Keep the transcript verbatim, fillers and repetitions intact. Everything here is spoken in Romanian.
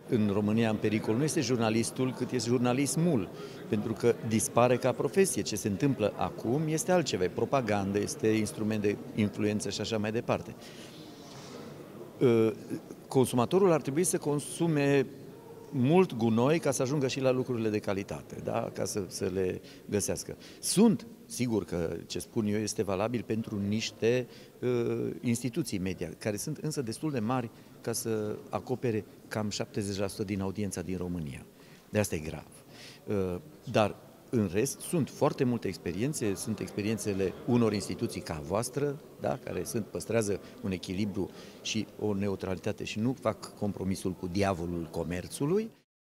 în România în pericol nu este jurnalistul, cât este jurnalismul, pentru că dispare ca profesie. Ce se întâmplă acum este altceva, e propagandă, este instrument de influență și așa mai departe. Consumatorul ar trebui să consume mult gunoi ca să ajungă și la lucrurile de calitate, da? Ca să, să le găsească. Sunt, sigur că ce spun eu este valabil pentru niște uh, instituții media, care sunt însă destul de mari ca să acopere cam șaptezeci la sută din audiența din România. De asta e grav. Uh, dar, în rest, sunt foarte multe experiențe, sunt experiențele unor instituții ca voastră, da, care sunt, păstrează un echilibru și o neutralitate și nu fac compromisul cu diavolul comerțului.